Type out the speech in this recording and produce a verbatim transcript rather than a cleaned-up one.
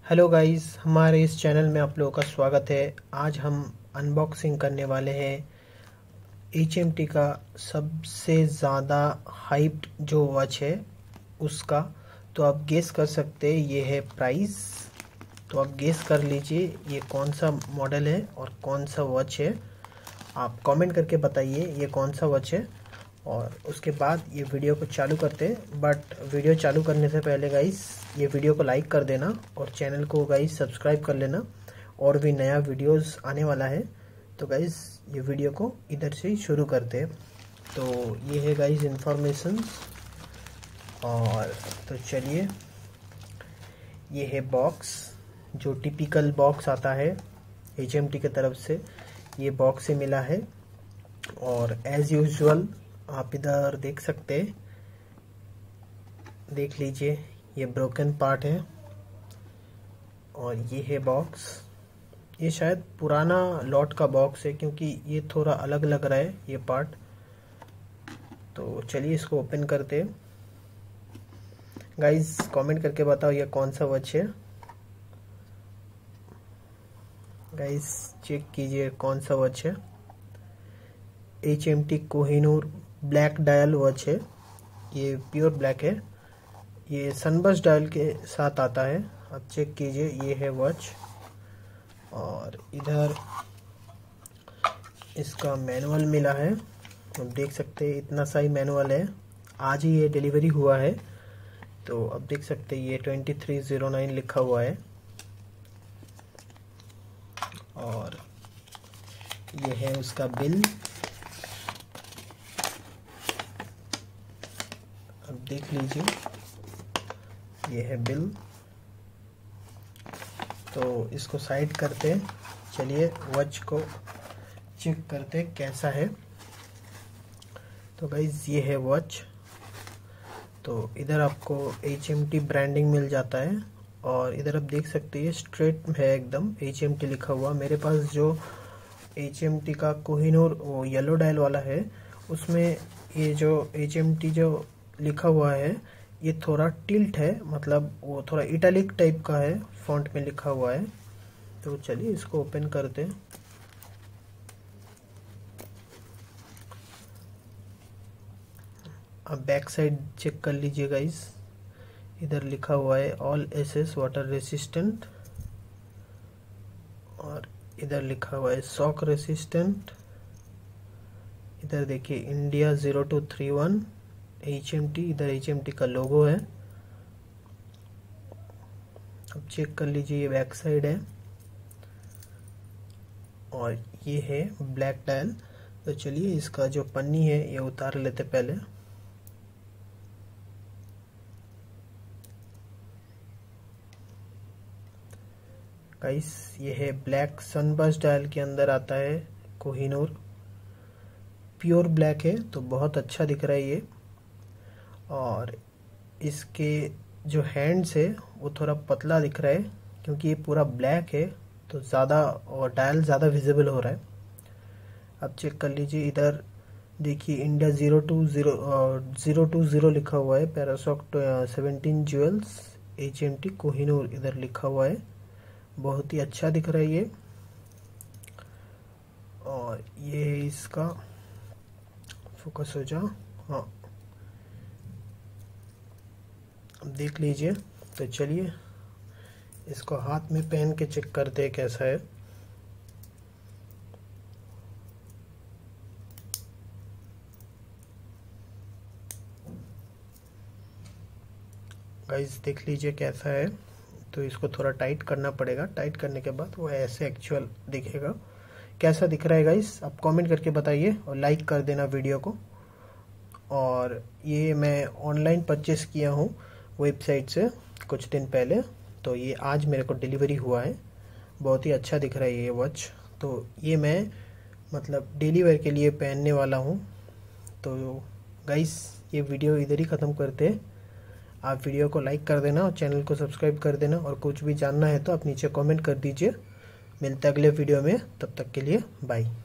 Hello guys, हमारे इस channel में आप लोगों का स्वागत है। आज हम अनबॉक्सिंग करने वाले हैं एच एम टी का सबसे ज़्यादा हाइप्ड जो वॉच है उसका। तो आप गेस कर सकते हैं ये है प्राइस। तो आप गेस कर लीजिए ये कौन सा मॉडल है और कौन सा वॉच है। आप कमेंट करके बताइए ये कौन सा वॉच है और उसके बाद ये वीडियो को चालू करते हैं। बट वीडियो चालू करने से पहले गाइस ये वीडियो को लाइक कर देना और चैनल को गाइस सब्सक्राइब कर लेना, और भी नया वीडियोस आने वाला है। तो गाइस ये वीडियो को इधर से ही शुरू करते हैं। तो ये है गाइस इन्फॉर्मेशन, और तो चलिए ये है बॉक्स जो टिपिकल बॉक्स आता है एच एम टी की तरफ से। ये बॉक्स से मिला है और एज यूजुअल आप इधर देख सकते हैं, देख लीजिए ये ब्रोकन पार्ट है और ये है बॉक्स। ये शायद पुराना लॉट का बॉक्स है क्योंकि ये थोड़ा अलग लग रहा है ये पार्ट। तो चलिए इसको ओपन करते हैं। गाइस कमेंट करके बताओ ये कौन सा वॉच है। गाइस चेक कीजिए कौन सा वॉच है। H M T Kohinoor black dial watch है। ये प्योर ब्लैक है। ये सनबर्स्ट डायल के साथ आता है। आप चेक कीजिए ये है वॉच। और इधर इसका मैनुअल मिला है, आप देख सकते हैं इतना सा ही मैनुअल है। आज ही ये डिलीवरी हुआ है। तो अब देख सकते हैं ये ट्वेंटी थ्री ज़ीरो नाइन लिखा हुआ है। और ये है उसका बिल, अब देख लीजिए ये है बिल। तो इसको साइड करते हैं। चलिए वॉच को चेक करते हैं कैसा है। तो गाइज ये है वॉच। तो इधर आपको एच एम टी ब्रांडिंग मिल जाता है और इधर आप देख सकते हैं स्ट्रेट है एकदम एच एम टी लिखा हुआ। मेरे पास जो एच एम टी का कोहिनूर वो येलो डायल वाला है उसमें ये जो एच एम टी जो लिखा हुआ है ये थोड़ा टिल्ट है, मतलब वो थोड़ा इटैलिक टाइप का है, फॉन्ट में लिखा हुआ है। तो चलिए इसको ओपन करते हैं। अब बैक साइड चेक कर लीजिए गाइस। इधर लिखा हुआ है ऑल एसेस वाटर रेसिस्टेंट, और इधर लिखा हुआ है शॉक रेसिस्टेंट। इधर देखिए India zero two three one H M T, इधर एच एम टी का लोगो है। अब चेक कर लीजिए ये बैक साइड है और ये है ब्लैक डायल। तो चलिए इसका जो पन्नी है ये उतार लेते पहले। गाइस ये है ब्लैक सनबर्स्ट डायल के अंदर आता है कोहिनूर, प्योर ब्लैक है तो बहुत अच्छा दिख रहा है ये। और इसके जो हैंड्स है वो थोड़ा पतला दिख रहा है क्योंकि ये पूरा ब्लैक है तो ज़्यादा और डायल ज़्यादा विजिबल हो रहा है। अब चेक कर लीजिए इधर देखिए India zero two zero zero two zero लिखा हुआ है, parashock seventeen jewels H M T Kohinoor इधर लिखा हुआ है। बहुत ही अच्छा दिख रहा है ये। और ये है इसका, फोकस हो जा, हाँ देख लीजिए। तो चलिए इसको हाथ में पहन के चेक करते हैं कैसा है। गाइस देख लीजिए कैसा है। तो इसको थोड़ा टाइट करना पड़ेगा, टाइट करने के बाद वो ऐसे एक्चुअल दिखेगा। कैसा दिख रहा है गाइस आप कमेंट करके बताइए और लाइक कर देना वीडियो को। और ये मैं ऑनलाइन परचेस किया हूँ वेबसाइट से कुछ दिन पहले, तो ये आज मेरे को डिलीवरी हुआ है। बहुत ही अच्छा दिख रहा है ये वॉच। तो ये मैं मतलब डेली वेयर के लिए पहनने वाला हूँ। तो गाइस ये वीडियो इधर ही ख़त्म करते हैं। आप वीडियो को लाइक कर देना और चैनल को सब्सक्राइब कर देना, और कुछ भी जानना है तो आप नीचे कमेंट कर दीजिए। मिलते हैं अगले वीडियो में, तब तक के लिए बाय।